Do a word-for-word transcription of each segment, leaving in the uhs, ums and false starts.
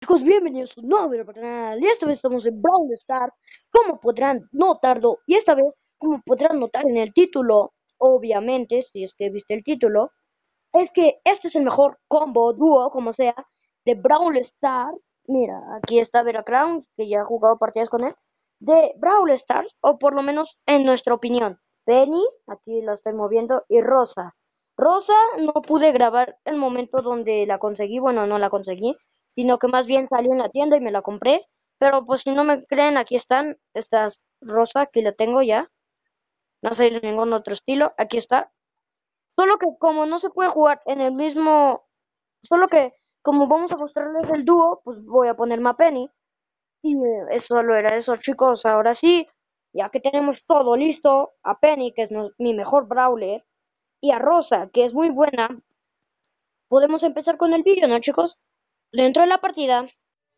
Chicos, bienvenidos a un nuevo video para el canal y esta vez estamos en Brawl Stars, como podrán notarlo, y esta vez, como podrán notar en el título, obviamente, si es que viste el título, es que este es el mejor combo, dúo, como sea, de Brawl Stars. Mira, aquí está Vera Crown, que ya ha jugado partidas con él, de Brawl Stars, o por lo menos en nuestra opinión. Penny, aquí la estoy moviendo, y Rosa. Rosa no pude grabar el momento donde la conseguí, bueno, no la conseguí, sino que más bien salió en la tienda y me la compré. Pero pues si no me creen, aquí están, esta es Rosa, aquí la tengo ya, no sé de ningún otro estilo, aquí está. Solo que como no se puede jugar en el mismo, solo que como vamos a mostrarles el dúo, pues voy a ponerme a Penny. Y eh, eso solo era eso, chicos. Ahora sí, ya que tenemos todo listo, a Penny, que es nos- mi mejor brawler, y a Rosa, que es muy buena, podemos empezar con el vídeo, ¿no, chicos? Dentro de la partida.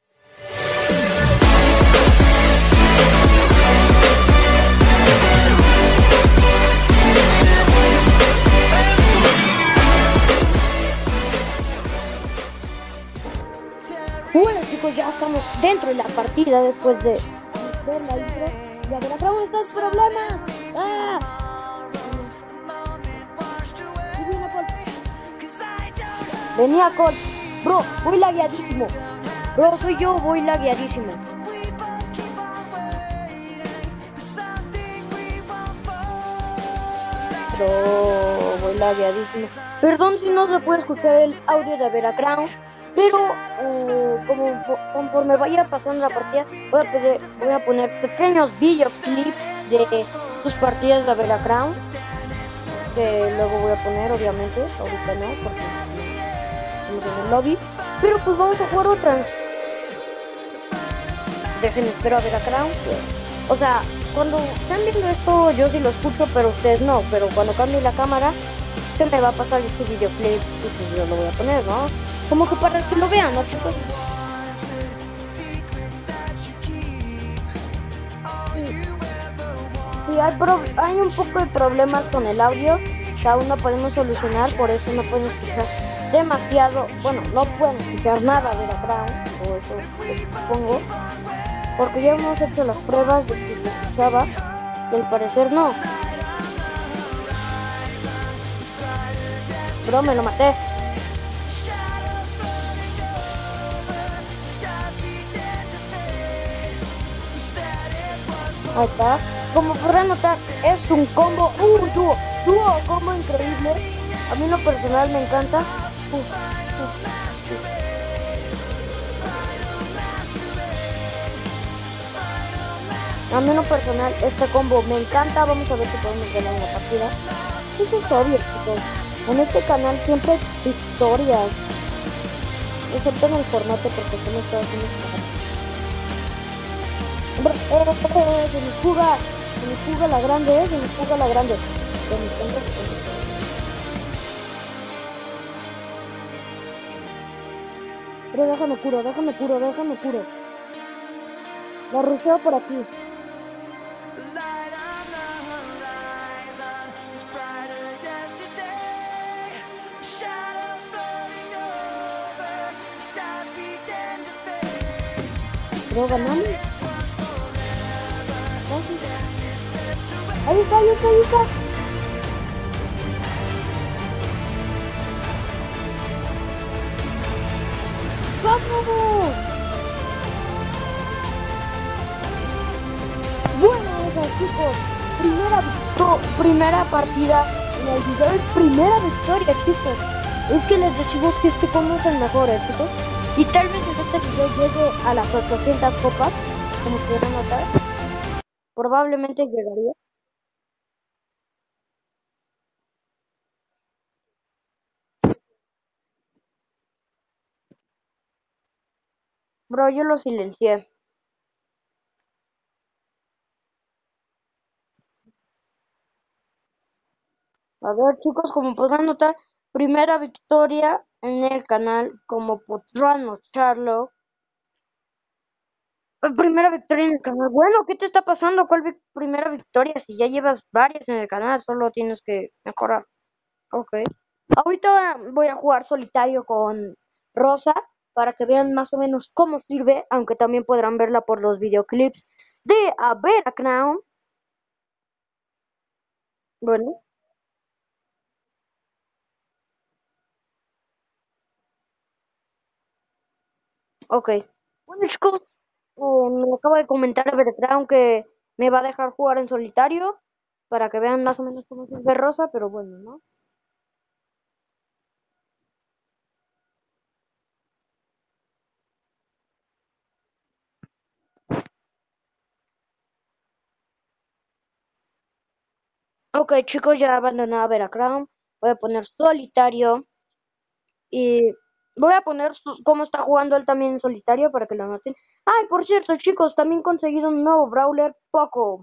Bueno, chicos, ya estamos dentro de la partida después de ver la intro. Ya que la trama está el problema. ¡Ah! Y viene Colt. Venía Colt. Bro, voy lagueadísimo. Bro, soy yo, voy lagueadísimo. Bro, voy lagueadísimo. Perdón si no se puede escuchar el audio de Vera Crown, pero eh, como conforme vaya pasando la partida, voy a, pedir, voy a poner pequeños videoclips de sus partidas de Vera Crown, que luego voy a poner, obviamente, ahorita no, porque estamos en el lobby, pero pues vamos a jugar otra. Dejen espero a Vera Crown, o sea, cuando están viendo esto yo sí lo escucho, pero ustedes no, pero cuando cambie la cámara, se me va a pasar este videoclip y pues yo lo voy a poner, ¿no? Como que para que lo vean, ¿no, chicos? Y hay, pro hay un poco de problemas con el audio que aún no podemos solucionar, por eso no pueden escuchar demasiado, bueno, no pueden escuchar nada de la Crown, o eso supongo, porque ya hemos hecho las pruebas de que se escuchaba y al parecer no. Pero me lo maté. Ahí está. Como podrán notar, es un combo, uh, dúo, dúo, combo increíble. A mí en lo personal me encanta. Uh, uh, uh. A mí en lo personal este combo me encanta. Vamos a ver si podemos ganar en la partida. Eso es obvio, chicos. En este canal siempre hay historias. Excepto en el formato porque se me está haciendo eh, eh, se me fuga, se me fuga la grande, eh, se me fuga la grande. Pero déjame curo, déjame curo, déjame curo. La rusheo por aquí. Pero ganamos. Ahí está, ahí está, ahí está. ¡Vamos! Bueno, chicos, primera, primera partida en el video, es primera victoria, chicos. Es que les decimos que este combo es el mejor, ¿eh, chicos? Y tal vez en este video llegue a las ochocientas copas, como pudieron notar. Probablemente llegaría. Bro, yo lo silencié. A ver, chicos, como podrán notar, primera victoria en el canal, como podrán notarlo. Primera victoria en el canal. Bueno, ¿qué te está pasando? ¿Cuál vi- primera victoria? Si ya llevas varias en el canal, solo tienes que mejorar. Ok. Ahorita voy a jugar solitario con Rosa. para que vean más o menos cómo sirve, aunque también podrán verla por los videoclips de A Vera Crown. Bueno, ok. Bueno, chicos, eh, me acaba de comentar A Vera Crown que me va a dejar jugar en solitario para que vean más o menos cómo sirve Rosa, pero bueno, ¿no? Ok, chicos, ya abandoné a Vera Crown. Voy a poner solitario y voy a poner su- cómo está jugando él también en solitario para que lo noten. Ay, por cierto, chicos, también conseguí un nuevo brawler, Poco.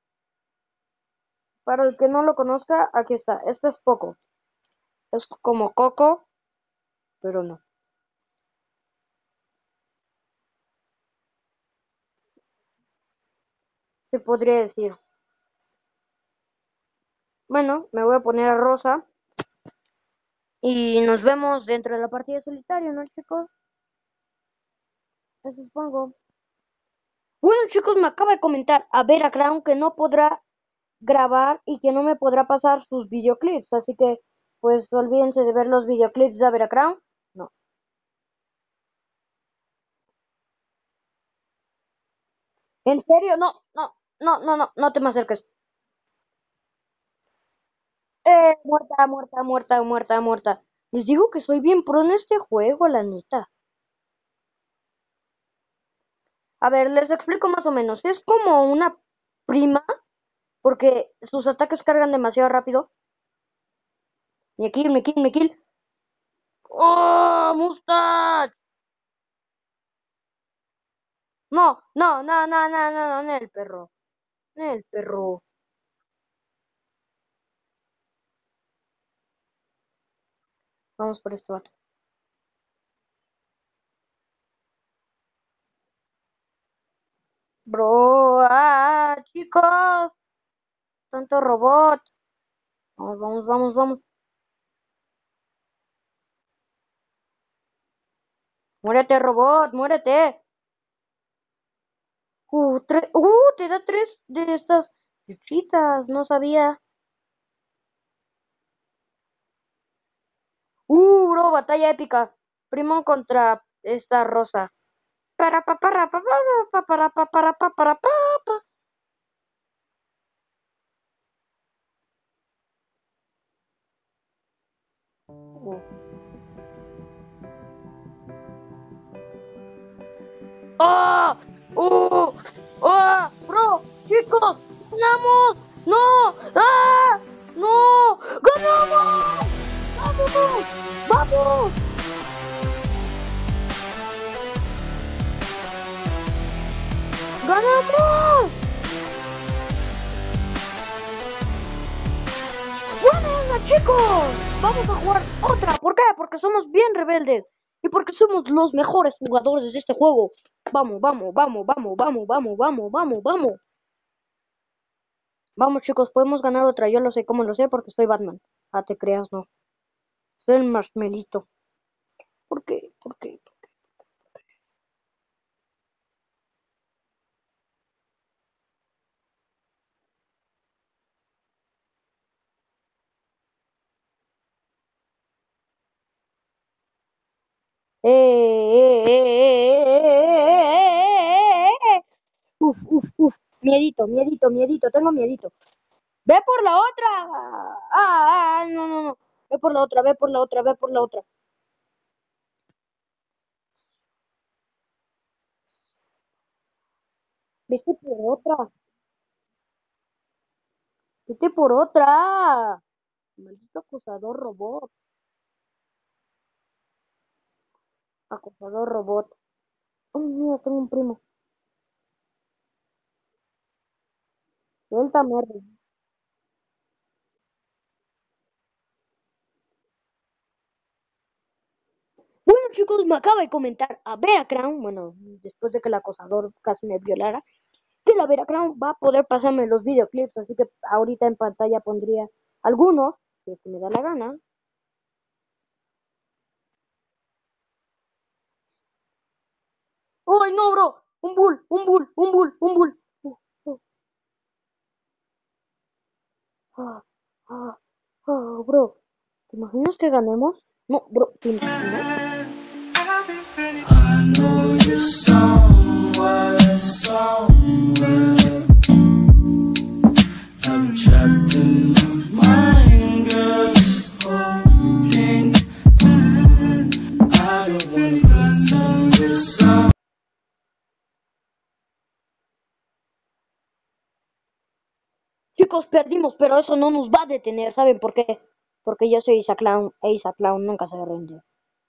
Para el que no lo conozca, aquí está. Este es Poco. Es como Coco, pero no. Se podría decir. Bueno, me voy a poner a Rosa y nos vemos dentro de la partida de solitario, ¿no, chicos? Eso supongo. Bueno, chicos, me acaba de comentar a Vera Crown que no podrá grabar y que no me podrá pasar sus videoclips. Así que, pues, olvídense de ver los videoclips de Vera Crown. No. ¿En serio? No, no, no, no, no, no te me acerques. Eh, muerta, muerta, muerta, muerta, muerta. Les digo que soy bien pro en este juego, la neta. A ver, les explico más o menos. Es como una prima, porque sus ataques cargan demasiado rápido. Me kill, me kill, me kill. ¡Oh, Mustach! No, no, no, no, no, no, no, no, el perro. No, el perro. Vamos por este vato. Bro, ah, chicos. Tanto robot. Vamos, vamos, vamos, vamos. Muérete, robot, muérete. Uh, tre- uh, te da tres de estas fichitas, no sabía. Uh, bro, batalla épica. Primo contra esta rosa. Para pa para pa pa pa para pa para pa para pa pa. Uh. ¡Ah! ¡Uh! ¡Ah! ¡Bro! ¡Chicos! ¡Ganamos! ¡No! ¡Ah! ¡No! ¡Ganamos! ¡Vamos! ¡Vamos! ¡Ganamos! ¡Bueno, chicos! Vamos a jugar otra. ¿Por qué? Porque somos bien rebeldes. Y porque somos los mejores jugadores de este juego. Vamos, vamos, vamos, vamos, vamos, vamos, vamos, vamos, vamos. Vamos, chicos, podemos ganar otra. Yo lo sé, ¿cómo lo sé? Porque soy Batman. Ah, te creas, no. Soy el marshmelito. ¿Por qué? ¿Por qué? ¡Eh, eh, eh, eh, eh, eh, eh! Uf, uf, uf. Miedito, miedito, miedito. Tengo miedito. ¡Ve por la otra! Ah, ah, no, no, no. Ve por la otra, ve por la otra, ve por la otra. Vete por otra. Vete por otra. Maldito acosador robot. Acosador robot. Ay, mira, tengo un primo. Suéltame. Bueno, chicos, me acaba de comentar a Vera Crown, bueno, después de que el acosador casi me violara, que la Vera Crown va a poder pasarme los videoclips, así que ahorita en pantalla pondría algunos, si es que me da la gana. ¡Ay, no, bro! Un bull, un bull, un bull, un bull. Uh, uh, ah, ah, ah, bro, ¿te imaginas que ganemos? No, bro, ¿te imaginas? I know you're somewhere, somewhere. I'm trapped in my mind, girl, just holding on. I don't wanna pretend we're some. Chicos, perdimos, pero eso no nos va a detener, ¿saben por qué? Porque yo soy Isaac Clown, e Isaac Clown nunca se rinde.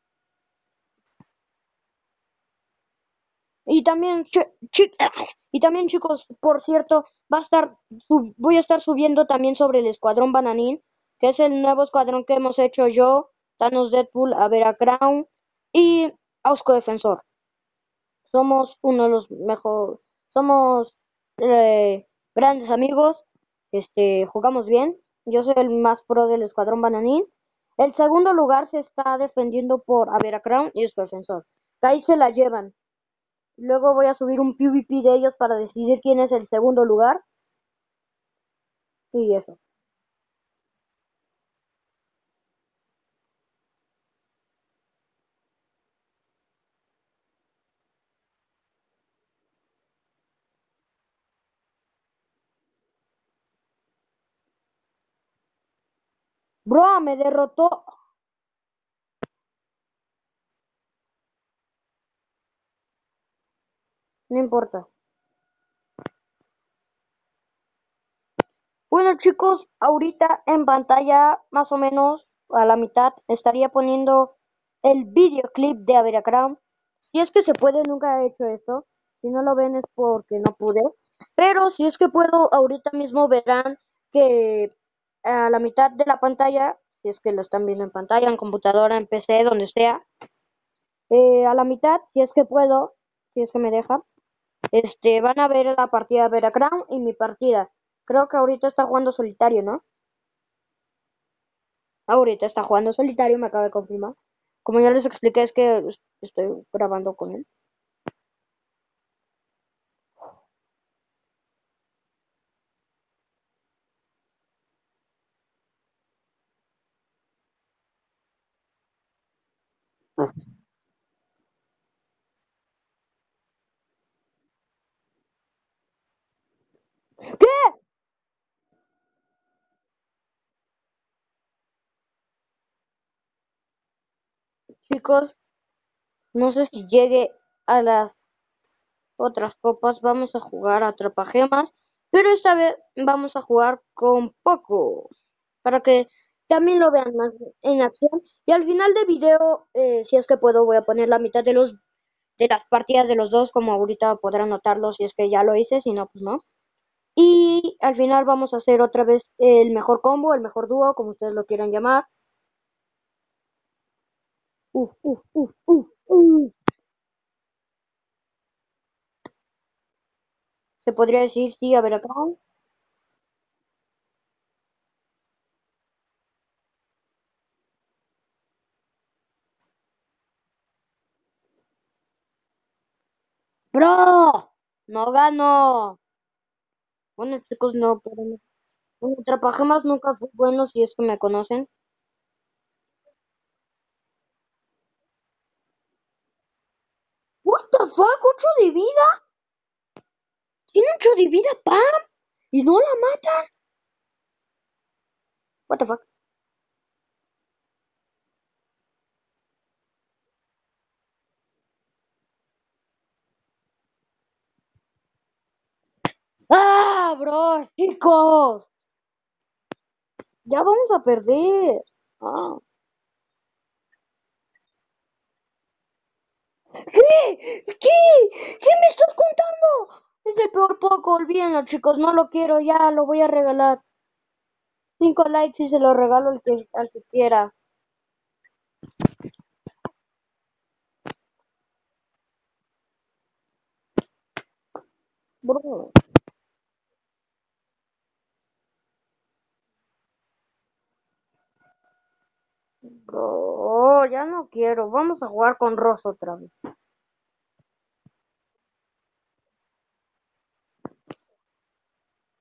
Y también, chi- chi- y también, chicos, por cierto, va a estar, sub- voy a estar subiendo también sobre el Escuadrón Bananín, que es el nuevo escuadrón que hemos hecho yo, Thanos Deadpool, Avera Crown y Ausco Defensor. Somos uno de los mejores, somos eh, grandes amigos, este, jugamos bien. Yo soy el más pro del Escuadrón Bananín. El segundo lugar se está defendiendo por Avera Crown y Ausco Defensor. Ahí se la llevan. Luego voy a subir un PvP de ellos para decidir quién es el segundo lugar. Y eso. Bro, me derrotó. No importa. Bueno, chicos, ahorita en pantalla, más o menos a la mitad, estaría poniendo el videoclip de Averacrown. Si es que se puede, nunca he hecho esto. Si no lo ven es porque no pude. Pero si es que puedo, ahorita mismo verán que a la mitad de la pantalla, si es que lo están viendo en pantalla, en computadora, en P C, donde sea, eh, a la mitad, si es que puedo, si es que me deja, este, van a ver la partida de Veracruz y mi partida. Creo que ahorita está jugando solitario, ¿no? Ahorita está jugando solitario, me acaba de confirmar. Como ya les expliqué, es que estoy grabando con él. ¿Qué? Chicos, no sé si llegue a las otras copas. Vamos a jugar a Atrapagemas, pero esta vez vamos a jugar con Poco, para que también lo vean más en acción. Y al final del video, eh, si es que puedo, voy a poner la mitad de los de las partidas de los dos, como ahorita podrán notarlo si es que ya lo hice, si no, pues no. Y al final vamos a hacer otra vez el mejor combo, el mejor dúo, como ustedes lo quieran llamar. Uf, uf, uf, uf, uf. Se podría decir, sí, a ver acá. ¡Bro! No gano. Bueno, chicos, no, pero no. Bueno, Atrapagemas nunca fue bueno si es que me conocen. What the fuck, ocho de vida. Tiene ocho de vida, Pam. Y no la matan. What the fuck. ¡Ah, bro, chicos! Ya vamos a perder. Ah. ¿Qué? ¿Qué? ¿Qué me estás contando? Es el peor poco, olvídenlo, chicos, no lo quiero, ya lo voy a regalar. Cinco likes y se lo regalo al que, al que quiera. Bro, bro, ya no quiero. Vamos a jugar con Ross otra vez.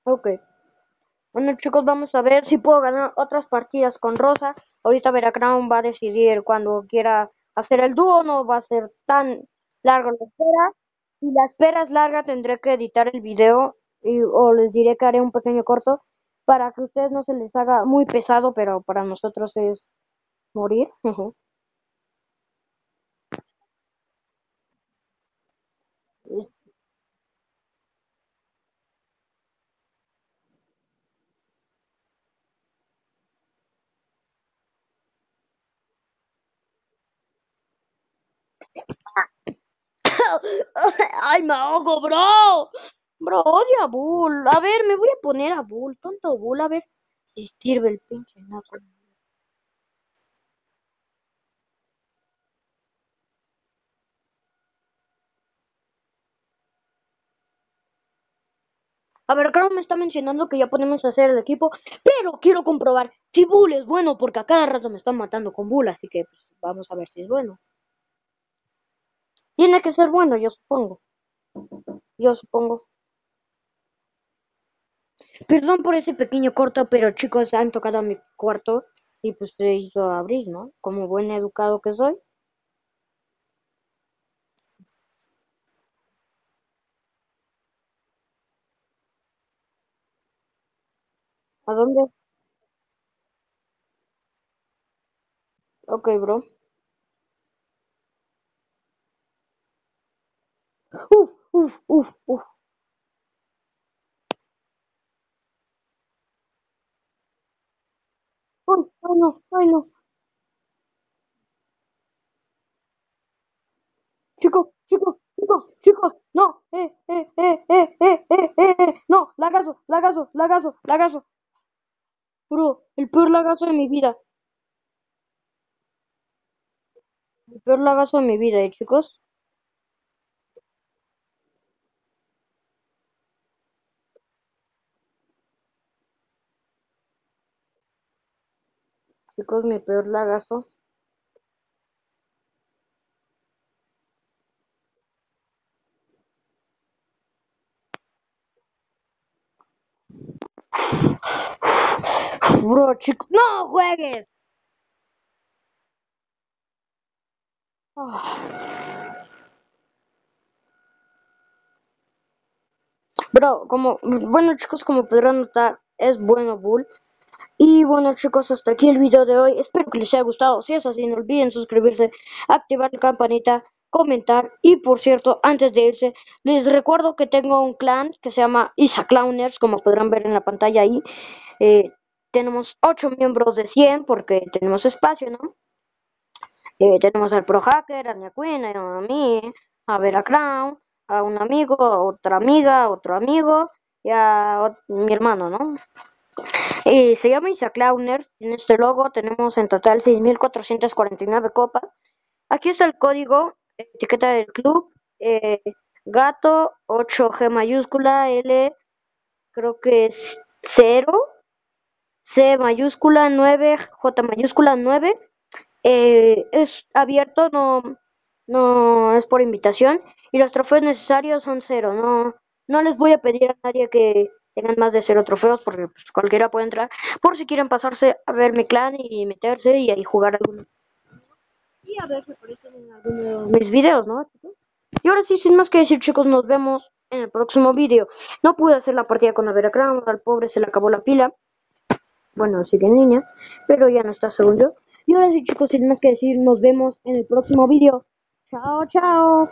Ok. Bueno, chicos, vamos a ver si puedo ganar otras partidas con Rosa. Ahorita Veracruz va a decidir cuando quiera hacer el dúo. No va a ser tan largo la espera. Si la espera es larga, tendré que editar el video y, o les diré que haré un pequeño corto para que a ustedes no se les haga muy pesado, pero para nosotros es morir. Ay, me ahogo, bro. Bro, odio a Bull. A ver, me voy a poner a Bull. Tonto Bull, a ver si sirve el pinche naco. A ver, claro, me está mencionando que ya podemos hacer el equipo, pero quiero comprobar si Bull es bueno, porque a cada rato me están matando con Bull, así que pues, vamos a ver si es bueno. Tiene que ser bueno, yo supongo. Yo supongo. Perdón por ese pequeño corto, pero chicos, han tocado a mi cuarto y pues se hizo abrir, ¿no? Como buen educado que soy. ¿A dónde? Ok, bro. Uf, uf, uf, uf. Ay, ay, no, ay, no. Chicos, chicos, chicos, chicos, no, eh, eh, eh, eh, eh, eh, eh, eh, no, lagazo, lagazo, lagazo, lagazo. Bro, el peor lagazo de mi vida. El peor lagazo de mi vida, eh, chicos. Chicos, mi peor lagazo. Bro, chicos, no juegues. Ah. Bro, como, bueno chicos, como podrán notar, es bueno Bull. Y bueno chicos, hasta aquí el video de hoy. Espero que les haya gustado. Si es así, no olviden suscribirse, activar la campanita, comentar. Y por cierto, antes de irse, les recuerdo que tengo un clan que se llama Isa Clowners, como podrán ver en la pantalla ahí. Eh, tenemos ocho miembros de cien porque tenemos espacio, ¿no? Eh, tenemos al Pro Hacker, a Queen, a mí, a Vera Crown, a un amigo, a otra amiga, a otro amigo y a mi hermano, ¿no? Y se llama Isa Clowners. En este logo tenemos en total seis mil cuatrocientas cuarenta y nueve copas. Aquí está el código, etiqueta del club, eh, gato ocho G mayúscula, L creo que es cero, C mayúscula nueve, J mayúscula nueve. Eh, es abierto, no, no es por invitación. Y los trofeos necesarios son cero. No, no les voy a pedir a nadie que tengan más de cero trofeos porque pues, cualquiera puede entrar. Por si quieren pasarse a ver mi clan y meterse y ahí jugar alguno. Y a ver si aparecen en alguno de mis videos, ¿no? Y ahora sí, sin más que decir, chicos, nos vemos en el próximo video. No pude hacer la partida con la Veracruz, al pobre se le acabó la pila. Bueno, sigue en línea, pero ya no está según yo. Y ahora sí, chicos, sin más que decir, nos vemos en el próximo video. Chao, chao.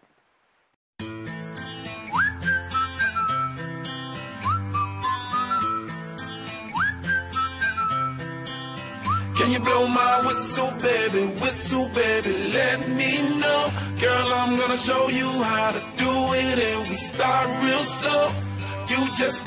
Can you blow my whistle, baby, whistle, baby, let me know. Girl, I'm gonna show you how to do it, and we start real slow. You just